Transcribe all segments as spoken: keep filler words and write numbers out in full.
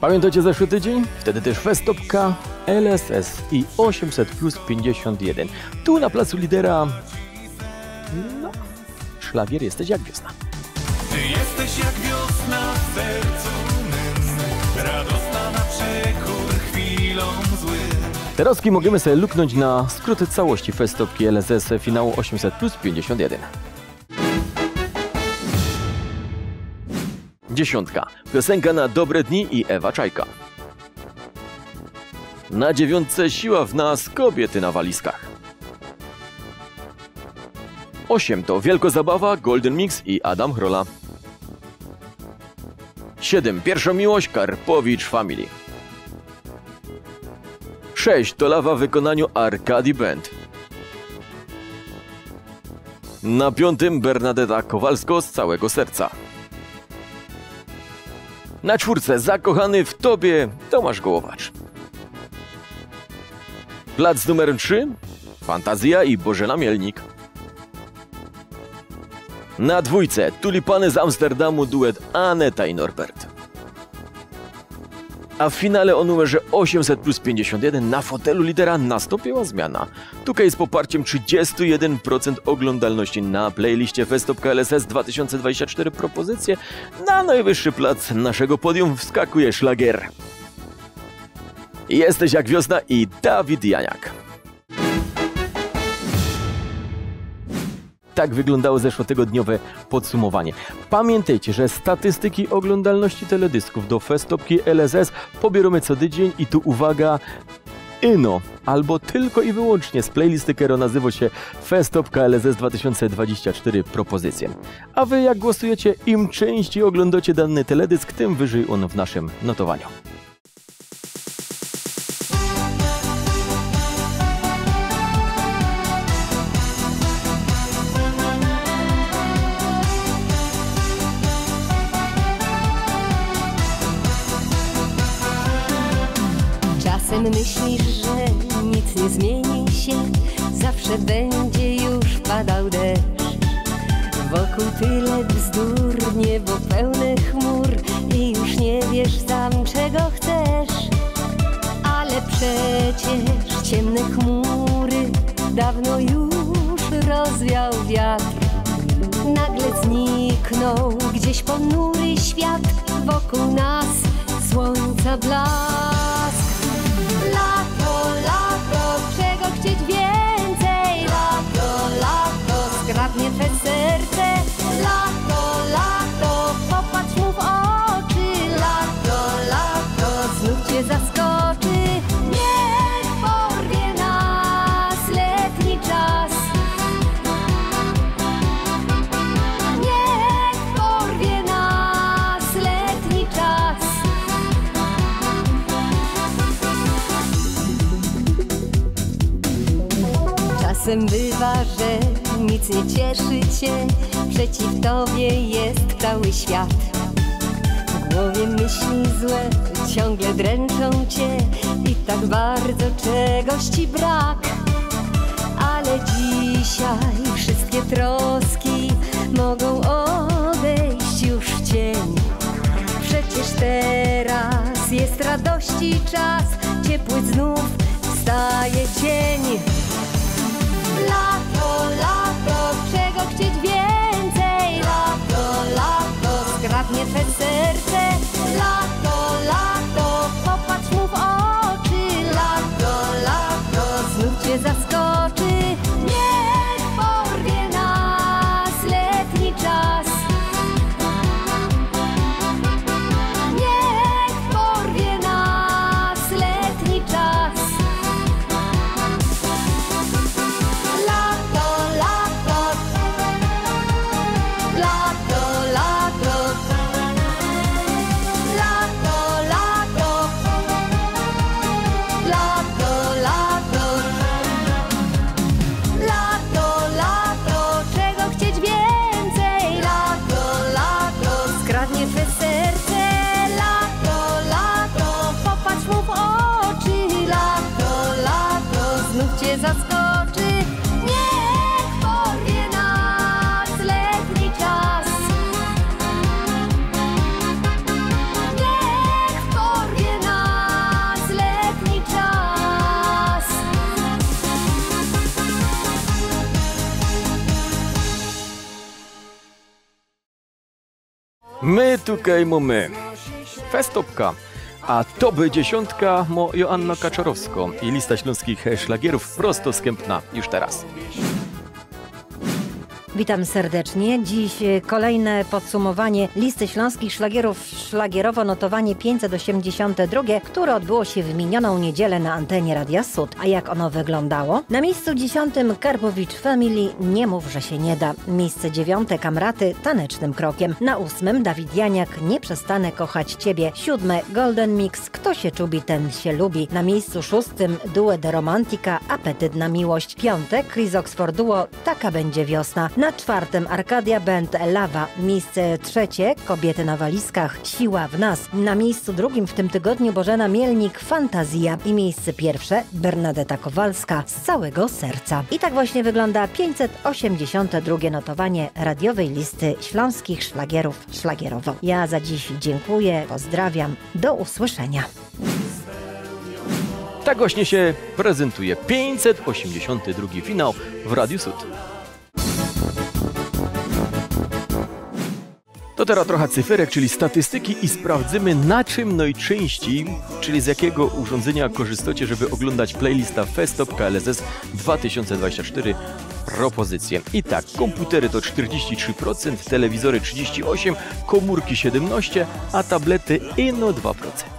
Pamiętacie zeszły tydzień? Wtedy też Festopka, L S S i osiemset plus pięćdziesiąt jeden. Tu na placu Lidera... No, szlagier jesteś jak wiosna. Ty jesteś jak wiosna w sercu mym, radosna na przekór chwilom złym. Teraz możemy sobie luknąć na skróty całości Festopki L S S finału osiemset plus pięćdziesiąt jeden. Dziesiątka. Piosenka na dobre dni i Ewa Czajka. Na dziewiątce siła w nas, kobiety na walizkach. Osiem to Wielkozabawa, Golden Mix i Adam Chrola. Siedem. Pierwsza miłość, Karpowicz Family. Sześć to Lawa w wykonaniu Arkadi Band. Na piątym Bernadetta Kowalsko z całego serca. Na czwórce Zakochany w tobie Tomasz Gołowacz. Plac numer trzy Fantazja i Bożena Mielnik. Na dwójce Tulipany z Amsterdamu duet Aneta i Norbert. A w finale o numerze osiemset plus pięćdziesiąt jeden na fotelu lidera nastąpiła zmiana. Tutaj z poparciem trzydzieści jeden procent oglądalności na playliście Festopka L S S dwa tysiące dwadzieścia cztery propozycje na najwyższy plac naszego podium wskakuje szlagier. Jesteś jak wiosna i Dawid Janiak. Tak wyglądało zeszłotygodniowe podsumowanie. Pamiętajcie, że statystyki oglądalności teledysków do Festopki L S S pobieramy co tydzień i tu uwaga, ino, albo tylko i wyłącznie z playlisty, która nazywa się Festopka L S S dwa tysiące dwadzieścia cztery propozycje. A wy jak głosujecie, im częściej oglądacie dany teledysk, tym wyżej on w naszym notowaniu. Czasem myślisz, że nic nie zmieni się, zawsze będzie już padał deszcz. Wokół tyle bzdur, niebo pełne chmur i już nie wiesz sam czego chcesz. Ale przecież ciemne chmury dawno już rozwiał wiatr. Nagle zniknął gdzieś ponury świat, wokół nas słońca blask. Lato, lato, czego chcieć więcej? Lato, lato, skradnie twe serce. Lato, lato, popatrz mu w oczy. Lato, lato, znów cię zaskoczy. Niech porwie nas letni czas. Niech porwie nas letni czas. Czasem bywa, że nic nie cieszy cię, przeciw tobie jest cały świat. W głowie myśli złe ciągle dręczą cię i tak bardzo czegoś ci brak. Ale dzisiaj wszystkie troski mogą odejść już w cień. Przecież teraz jest radości czas, ciepły znów wstaje cień. Lato, lato, czego chcieć więcej? Lato, lato, skradnie twe serce. Lato, lato, popatrz mu w oczy. Lato, lato, znów cię zaskoczy. Niech porwie nas letni czas. Niech porwie nas letni czas. Lato, lato, My tutaj mamy Festopka, a to by dziesiątka mo Joanna Kaczorowska i lista śląskich szlagierów prosto z Kępna już teraz. Witam serdecznie. Dziś kolejne podsumowanie listy śląskich szlagierów, szlagierowo notowanie pięćset osiemdziesiąte drugie, które odbyło się w minioną niedzielę na antenie Radia Sud. A jak ono wyglądało? Na miejscu dziesiątym Karpowicz Family, Nie mów, że się nie da. Miejsce dziewiąte Kamraty, Tanecznym krokiem. Na ósmym Dawid Janiak, Nie przestanę kochać ciebie. Siódme Golden Mix, Kto się czubi, ten się lubi. Na miejscu szóstym Duet de Romantika, Apetyt na miłość. Piąte Chris Oxford Duo, Taka będzie wiosna. Na czwartym Arkadia Band Lawa. Miejsce trzecie Kobiety na walizkach, Siła w nas. Na miejscu drugim w tym tygodniu Bożena Mielnik, Fantazja. I miejsce pierwsze Bernadeta Kowalska, Z całego serca. I tak właśnie wygląda pięćset osiemdziesiąte drugie notowanie radiowej listy śląskich szlagierów szlagierowo. Ja za dziś dziękuję, pozdrawiam, do usłyszenia. Tak właśnie się prezentuje pięćset osiemdziesiąty drugi finał w Radiu Sud. To teraz trochę cyferek, czyli statystyki i sprawdzymy, na czym najczęściej, czyli z jakiego urządzenia korzystacie, żeby oglądać playlista Festop K L S S dwa tysiące dwadzieścia cztery propozycje. I tak, komputery to czterdzieści trzy procent, telewizory trzydzieści osiem procent, komórki siedemnaście procent, a tablety ino dwa procent.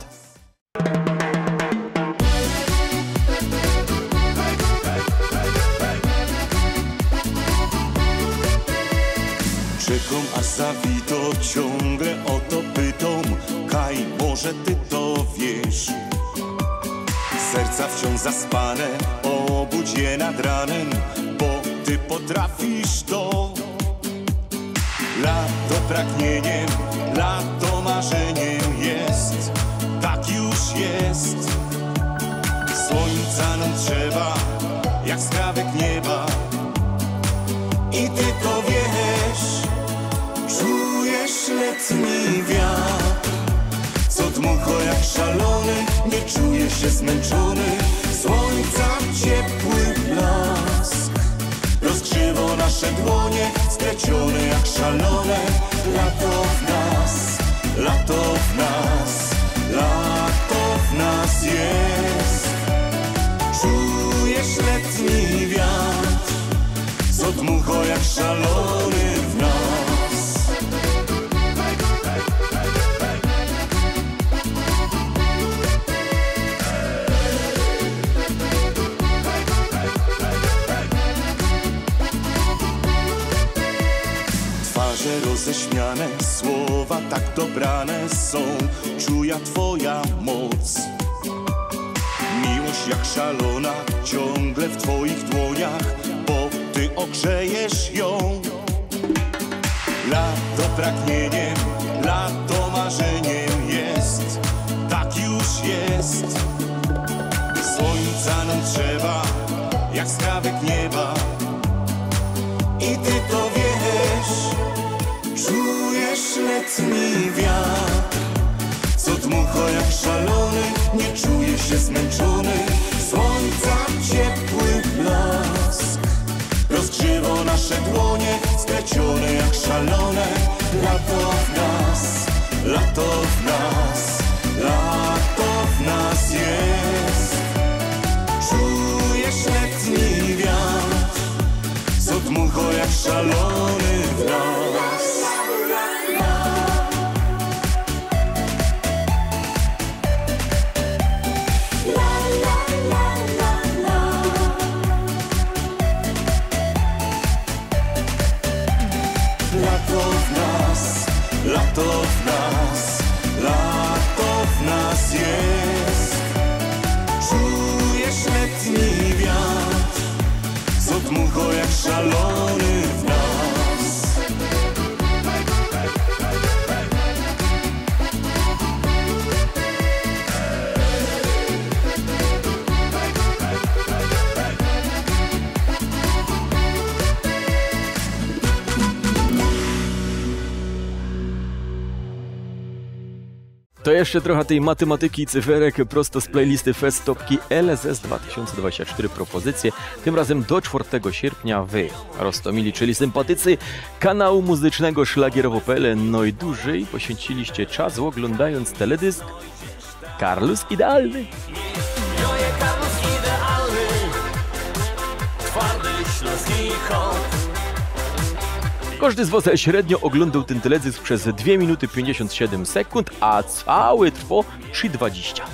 Czekam, a zawito ciągle o to pytam. Kaj, może ty to wiesz? Serca wciąż zaspane, obudź je nad ranem, bo ty potrafisz to. Lato pragnieniem, lato marzeniem jest, tak już jest. Słońca nam trzeba, jak skrawek nieba, i ty to wiesz. Czujesz letni wiatr, co dmucho jak szalony, nie czujesz się zmęczony. Słońca ciepły blask rozgrzewa nasze dłonie, splecione jak szalone. Lato w nas, lato w nas, lato w nas jest. Czujesz letni wiatr, co dmucho jak szalony w nas. Twarze roześmiane, słowa tak dobrane są, czuja twoja moc. Miłość jak szalona, ciągle w twoich dłoniach, bo ty ogrzejesz ją. Lato pragnieniem, lato marzeniem jest, tak już jest. Słońca nam trzeba, jak skrawek nieba, i ty to wiesz. Czujesz letni wiatr, co dmucho jak szalony, nie czujesz się zmęczony. Słońca ciepły blask rozgrzewa nasze dłonie, splecione jak szalone. Lato w nas, lato w nas, lato w nas jest. Czujesz letni wiatr, co dmucho jak szalony w nas. Lato w nas, lato w nas, lato w nas jest. Czujesz letni wiatr, co dmucho jak szalony w nas. To jeszcze trochę tej matematyki i cyferek prosto z playlisty Festopki L S S dwa tysiące dwadzieścia cztery propozycje. Tym razem do czwartego sierpnia wy, roztomili, czyli sympatycy kanału muzycznego szlagierowo kropka p l, no i dłużej poświęciliście czas oglądając teledysk Karlus Idealny. Joje Karlus Idealny, twardy śląski hołd. Każdy z was średnio oglądał ten teledysk przez dwie minuty pięćdziesiąt siedem sekund, a cały trwa trzy dwadzieścia.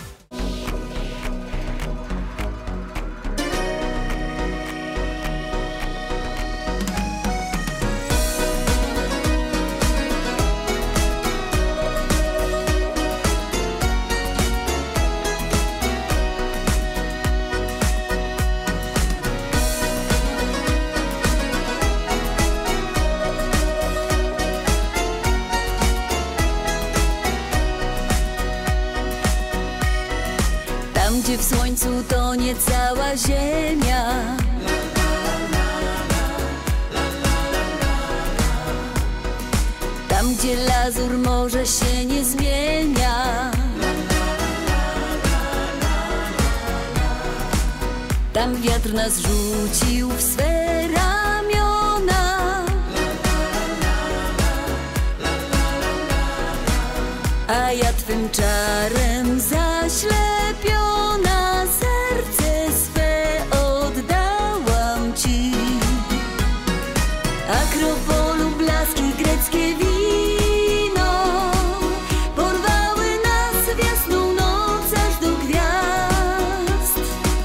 Gdzie w słońcu tonie cała ziemia, tam gdzie lazur morza się nie zmienia, tam wiatr nas rzucił w swe ramiona, a ja twym czarem zaślepiona serce swe oddałam ci. Akropolu blaski, greckie wino porwały nas w jasną noc aż do gwiazd.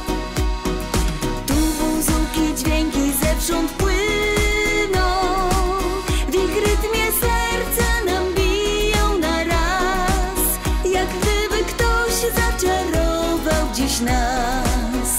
Tu buzuki, dźwięki zewsząd płyną, w ich rytmie serca nam biją na raz, jak gdyby ktoś zaczarował dziś nas.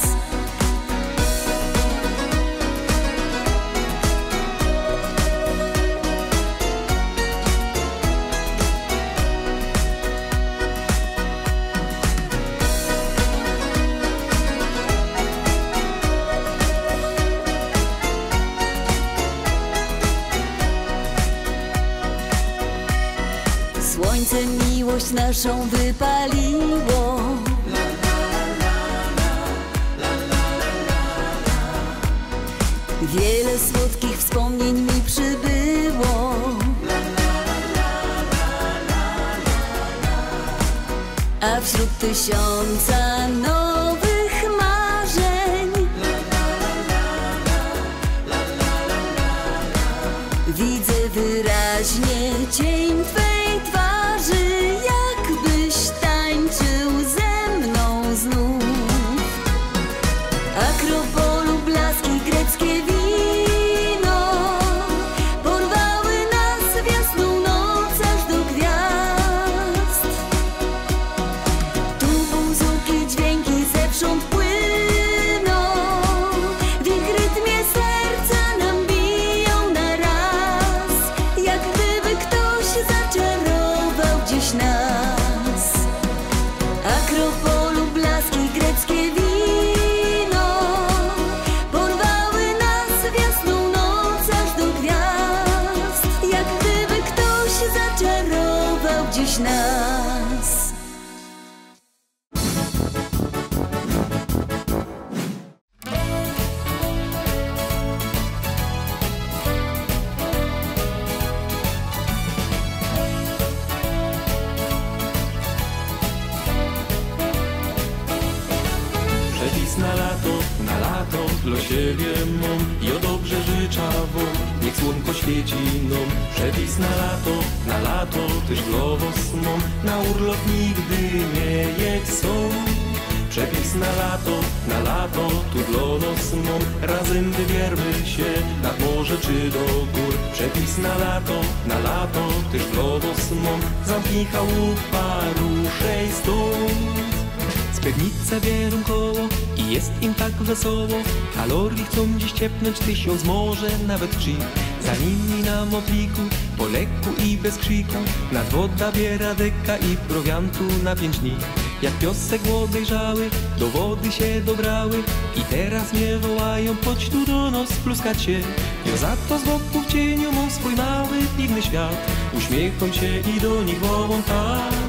Słońce miłość naszą wypaliło, wiele słodkich wspomnień mi przybyło, a wśród tysiąca nowych marzeń widzę wyraźnie cień twej twarzy, jakbyś tańczył ze mną znów. Akropolu blaski, greckie wino porwały nas w jasną noc aż do gwiazd. Tu buzuki, dźwięki zewsząd płyną, w ich rytmie serca nam biją na raz, jak gdyby ktoś zaczarował dziś nas. Akropolu blaski, greckie wino porwały nas w jasną noc aż do gwiazd, jak gdyby ktoś zaczarował dziś nas. Przepis na lato, na lato dla siebie mam i o dobrze życzę wam, niech słonko świeci nam. Przepis na lato, na lato też dla was mam, na urlop nigdy nie jedź są. Przepis na lato, na lato tu dla nas mam, razem wybiermy się nad morze czy do gór. Przepis na lato, na lato też dla was mam, zamknij chałupa, ruszej stąd. Spewnice bierą koło i jest im tak wesoło, kalorii chcą dziś ciepnąć tysiąc, może nawet trzy. Za nimi na mopliku, po lekku i bez krzyku, nad woda biera deka i prowiantu na pięć dni. Jak piosek odejrzały, do wody się dobrały i teraz mnie wołają, chodź tu do nas pluskać się. Ja za to z boku w cieniu mam swój mały, piwny świat, uśmiecham się i do nich wołam tak.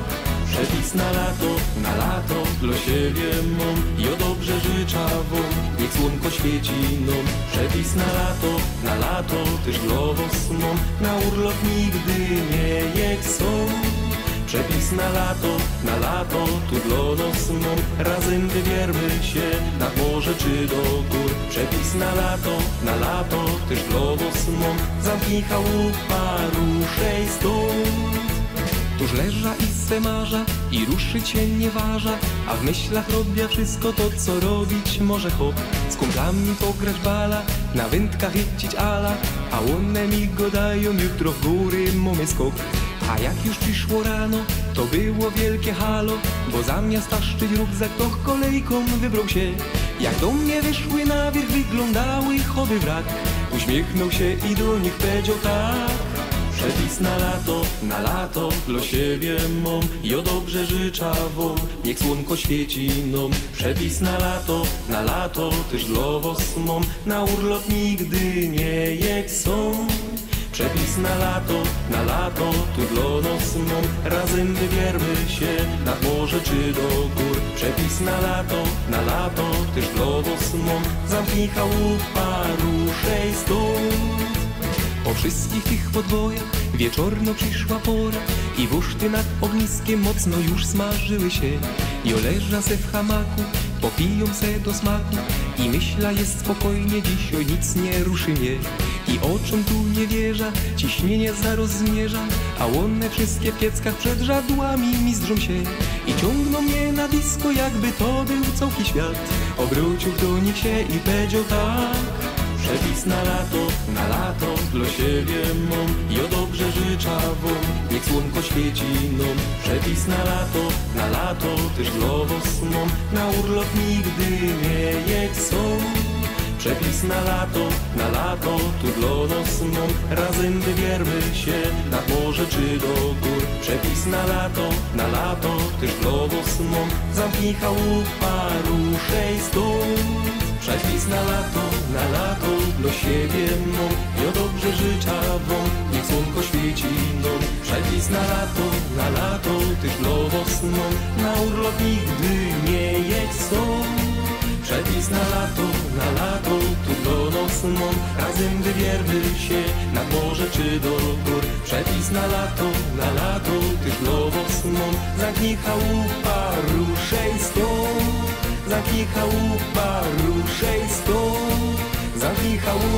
Przepis na lato, na lato dla siebie mam. Jo dobrze życzę wam, niech słonko świeci nam. Przepis na lato, na lato też dla was mam. Na urlop nigdy nie jak są. Przepis na lato, na lato tu dla nas mam. Razem wybiermy się nad morze czy do gór. Przepis na lato, na lato też dla was mam. Zamknij chałupa, ruszej stąd. Tuż leża i swe marza i ruszyć się nie waża, a w myślach robię wszystko to, co robić może hop. Z kumplami pograć bala, na wędkach jeździć ala, a one mi go dają, jutro w góry mamy skok. A jak już przyszło rano, to było wielkie halo, bo zamiast taszczyć rukzak, to kolejką wybrał się. Jak do mnie wyszły na wierzch, wyglądały chowy wrak. Uśmiechnął się i do nich powiedział tak. Przepis na lato, na lato dla siebie mam. Jo dobrze życzę wam, niech słonko świeci nam. Przepis na lato, na lato też dla was mam. Na urlop nigdy nie jak są. Przepis na lato, na lato tu dla nas mam. Razem wybiermy się nad morze czy do gór. Przepis na lato, na lato też dla was mam. Zamknij chałupa, ruszej stąd. Po wszystkich tych podwojach wieczorno przyszła pora i wuszty nad ogniskiem mocno już smażyły się. I leża se w hamaku, popiją se do smaku i myśla jest spokojnie, dzisiaj nic nie ruszy mnie. I oczom tu nie wierza, ciśnienie zaraz zmierza, a one wszystkie w pieckach przed żadłami mizdrzą się. I ciągną mnie na disco, jakby to był całki świat. Obrócił do nich się i powiedział tak. Przepis na lato, na lato dla siebie mam. Jo dobrze życzę wam, niech słonko świeci nam. Przepis na lato, na lato też dla was mam. Na urlop nigdy nie jak są. Przepis na lato, na lato tu dla nas mam. Razem wybiermy się nad morze czy do gór. Przepis na lato, na lato też dla was mam. Zamknij chałupa, ruszej stąd. Przepis na lato, na lato dla siebie mam. Jo dobrze życzę wam, niech słonko świeci nam. Przepis na lato, na lato też dla was mam. Na urlop nigdy nie jak są. Przepis na lato, na lato tu dla nas mam. Razem wybiermy się nad morze czy do gór. Przepis na lato, na lato też dla was mam. Zamknij chałupa, ruszej stąd. Zamknij chałupa, ruszej stąd. Zamknij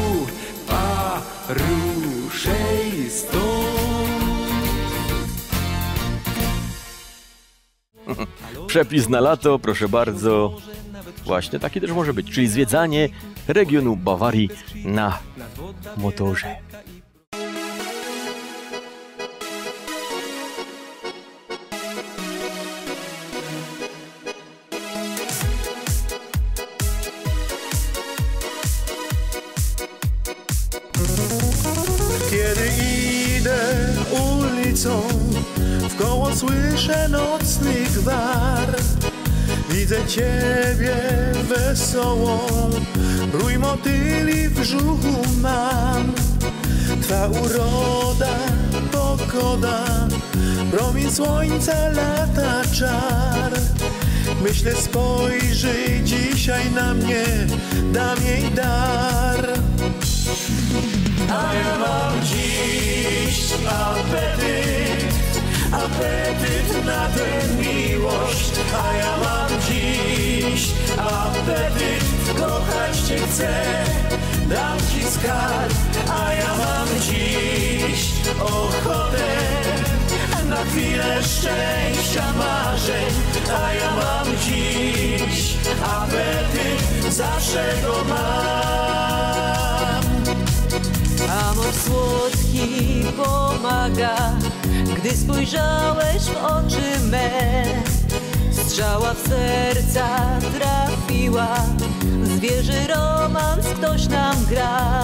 chałupa, ruszej stąd. Przepis na lato, proszę bardzo. Właśnie taki też może być, czyli zwiedzanie regionu Bawarii na motorze. Kiedy idę ulicą, wkoło słyszę nocny gwar. Widzę ciebie wesołą, rój motyli w brzuchu mam. Twa uroda, pogoda, promień słońca, lata czar. Myślę, spojrzyj dzisiaj na mnie, dam jej dar. A ja mam dziś apetyt, apetyt na tę miłość. A ja mam dziś apetyt, kochać cię chcę, dam ci skarb. A ja mam dziś ochotę na chwilę szczęścia, marzeń. A ja mam dziś apetyt, zawsze go mam. Amor słodki pomaga, gdy spojrzałeś w oczy me. Strzała w serca trafiła, zwierzy romans ktoś nam gra.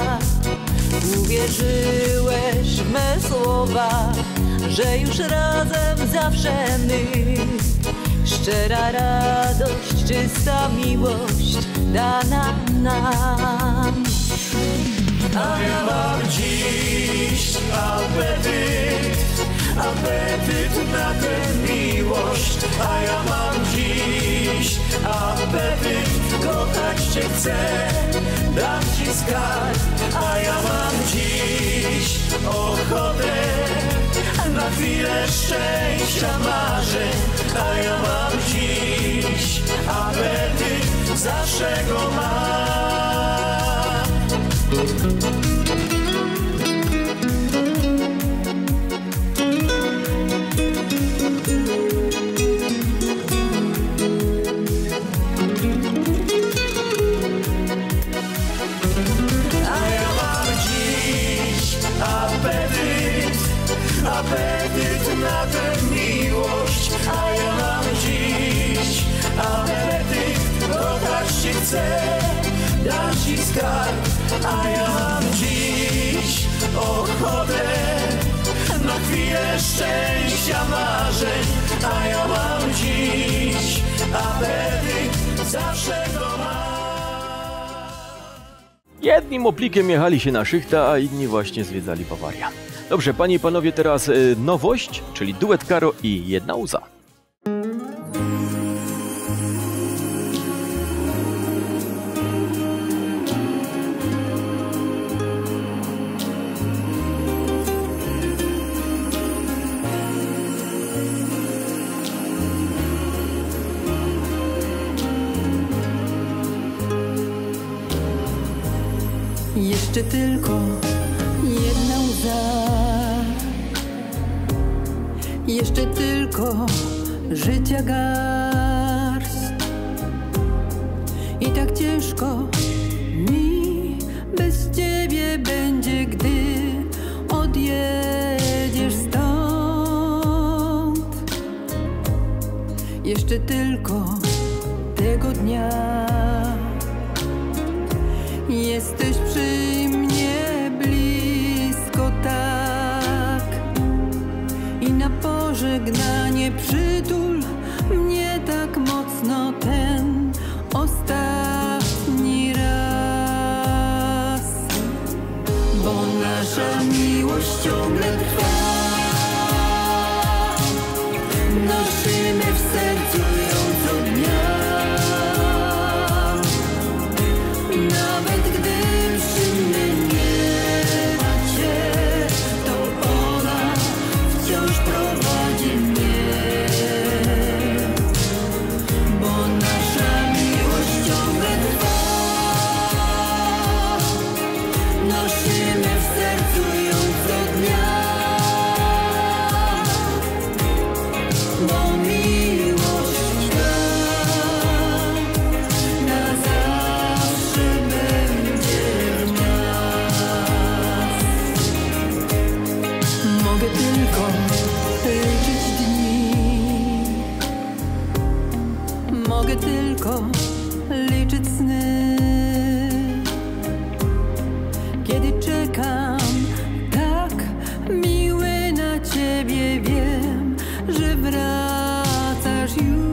Uwierzyłeś w me słowa, że już razem zawsze my. Szczera radość, czysta miłość dana nam. A ja mam dziś apetyt, apetyt na tę miłość. miłość, a ja mam dziś apetyt. Kochać cię chcę, dam ci skarb, a ja mam dziś ochotę na chwilę szczęścia marzeń, a ja mam dziś apetyt, zawsze go mam. Apetyt na tę miłość, a ja mam dziś apetyt. Kochać cię chcę, dam ci skarb, a ja mam dziś ochotę na chwilę szczęścia marzeń, a ja mam dziś apetyt, zawsze go mam. Jednym oplikiem jechali się na szychta, a inni właśnie zwiedzali Bawarię. Dobrze, panie i panowie, teraz y, nowość, czyli duet Karo i Jedna łza. Jeszcze tylko jedna łza, jeszcze tylko życia garść. I tak ciężko mi bez ciebie będzie, gdy odjedziesz stąd. Jeszcze tylko tego dnia jesteś przy mnie blisko tak. I na pożegnanie przytul mnie tak mocno ten ostatni raz. Bo nasza miłość ciągle trwa, nosimy w sercu ją co dnia. Nawet gdy przy mnie nie ma cię, to ona wciąż prowadzi mnie. Bo nasza miłość ciągle trwa, nosimy w sercu ją co dnia. Bo miłość ta na zawsze będzie w nas. Mogę tylko liczyć dni, mogę tylko liczyć sny. Kiedy czekam tak miły na ciebie, wiem, że wracasz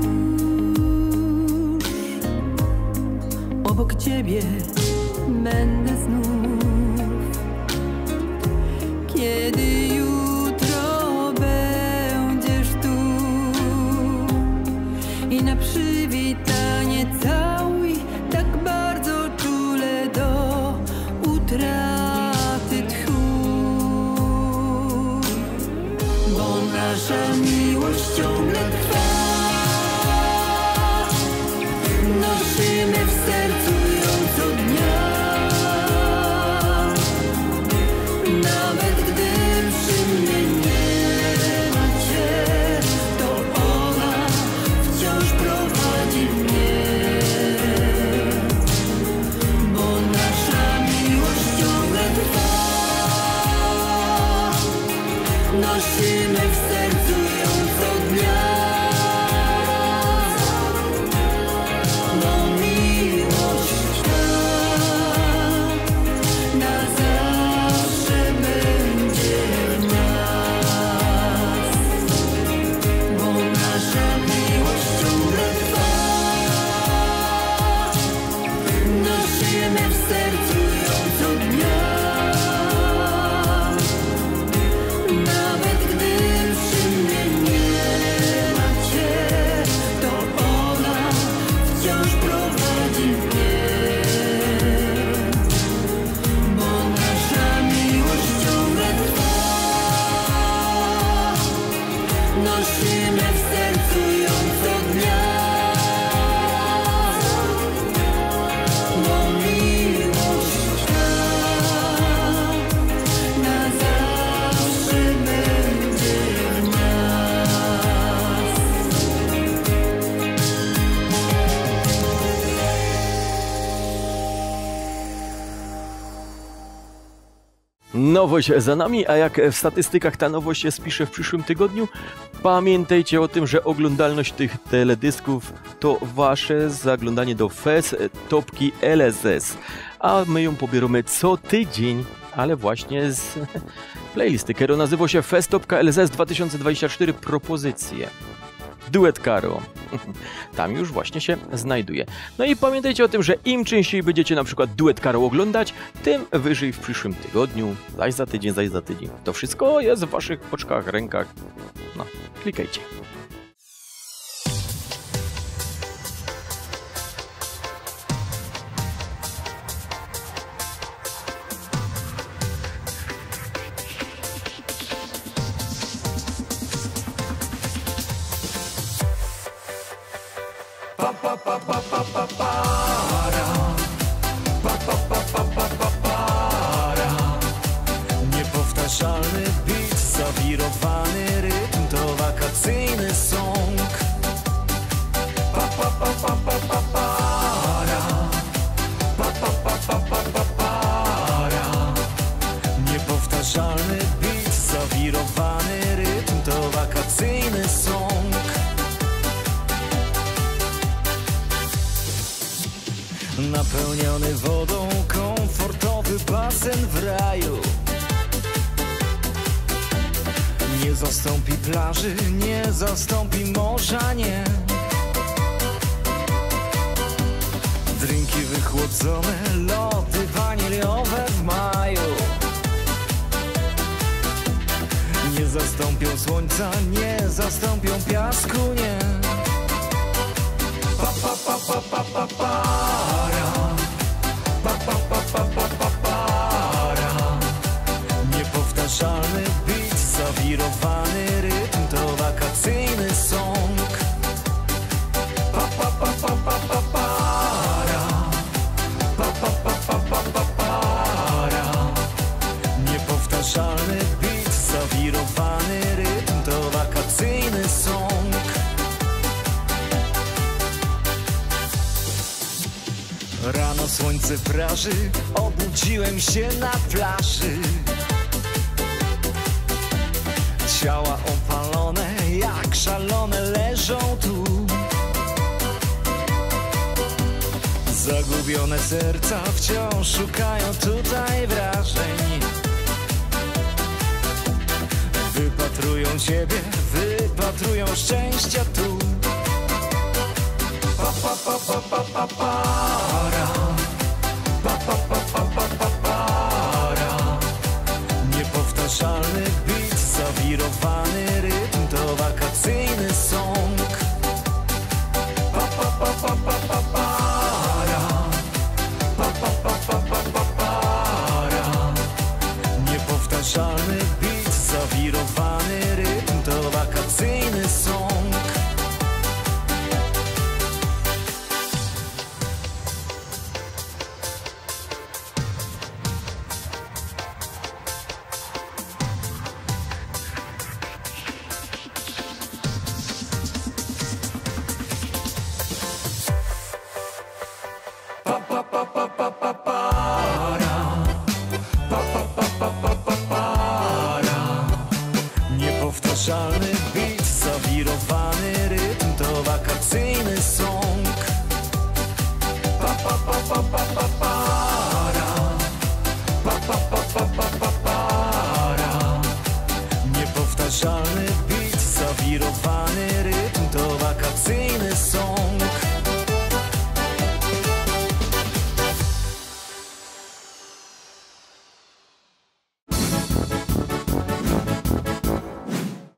już. Obok ciebie będę znów, kiedy jutro będziesz tu. I na przywitanie całuj tak bardzo czule do utraty tchu. Bo nasza miłość ciągle trwa, nosimy w sercu ją co dnia. Nawet gdy przy mnie nie ma cię, to ona wciąż prowadzi mnie. Bo nasza miłość ciągle trwa, nosimy w sercu ją co dnia. nosimy w sercu ją co dnia. Bo miłość ta na zawsze będzie w nas. Nowość za nami, a jak w statystykach ta nowość się spisze w przyszłym tygodniu, pamiętajcie o tym, że oglądalność tych teledysków to wasze zaglądanie do F E S Topki L S S, a my ją pobieramy co tydzień, ale właśnie z playlisty, która nazywa się F E S Topka L S S dwa tysiące dwadzieścia cztery Propozycje. Duet Karo. Tam już właśnie się znajduje. No i pamiętajcie o tym, że im częściej będziecie na przykład Duet Karo oglądać, tym wyżej w przyszłym tygodniu, zaś za tydzień, zaś za tydzień. To wszystko jest w waszych oczkach, rękach. No, klikajcie. Niepowtarzalny beat, zawirowany rytm to wakacyjny song. Pa, pa, pa, pa, pa, pa, para. Pa, pa, pa, pa, pa, pa, para. Niepowtarzalny beat, zawirowany rytm to wakacyjny song. Napełniony wodą, komfortowy basen w raju. Nie zastąpi plaży, nie zastąpi morza, nie. Drinki wychłodzone, lody waniliowe w maju. Nie zastąpią słońca, nie zastąpią piasku, nie. Pa, pa, pa, pa, pa, pa, para. Pa, pa, pa, pa, pa, pa, para. Niepowtarzalny beat, zawirowany rytm to wakacyjny song. Pa, pa, pa, pa, pa, pa, para. Pa, pa, pa, pa, pa, pa, para. Niepowtarzalny beat, zawirowany rytm to wakacyjny song. Rano słońce praży, obudziłem się na plaży. Ciała opalone, jak szalone leżą tu. Zagubione serca wciąż szukają tutaj wrażeń. Wypatrują ciebie, wypatrują szczęścia tu. Pa, pa, pa, pa, pa, pa, para. Pa, pa, pa, pa, pa, pa, para. Niepowtarzalny beat, zawirowany rytm to wakacyjny song. Pa, pa, pa, pa, pa, pa, para. Pa, pa, pa, pa, pa, pa, para. Niepowtarzalny beat, zawirowany rytm to wakacyjny song. Niepowtarzalny beat, zawirowany rytm to wakacyjny song. Pa, pa, pa, pa, pa, pa, para. Pa, pa, pa, pa, pa, pa, para. Niepowtarzalny beat, zawirowany rytm to wakacyjny song.